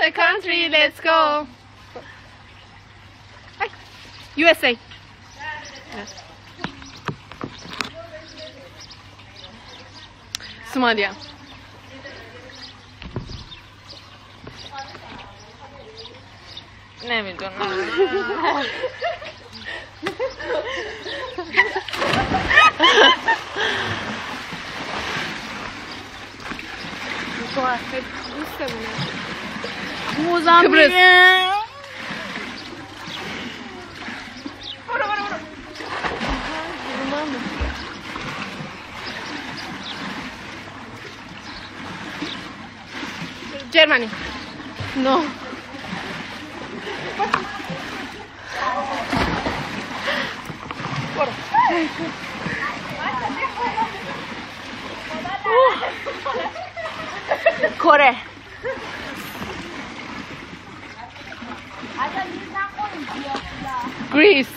a country, let's go. USA. Somalia. نمیدونم. موزامبیک. Germany. No. کره. Greece.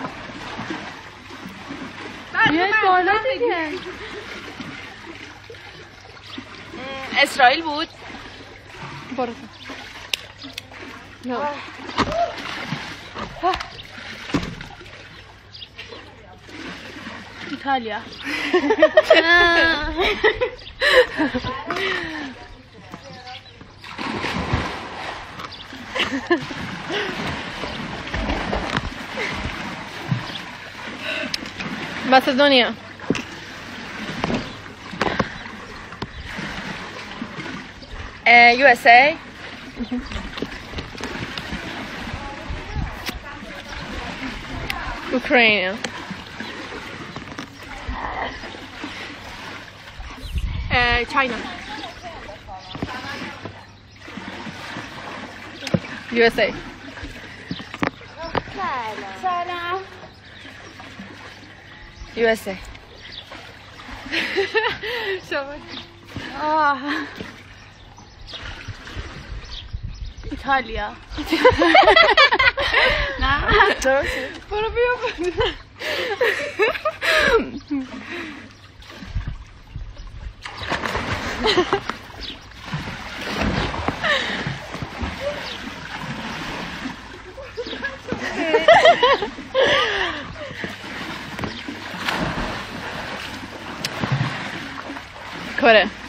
بیاید بالا دیگه. اسرائیل بود. برو. نه. ایتالیا. Macedonia. USA. Ukraine. China. USA. سلام. USA. ایتالیا. نه درسته. برو بیا. کره.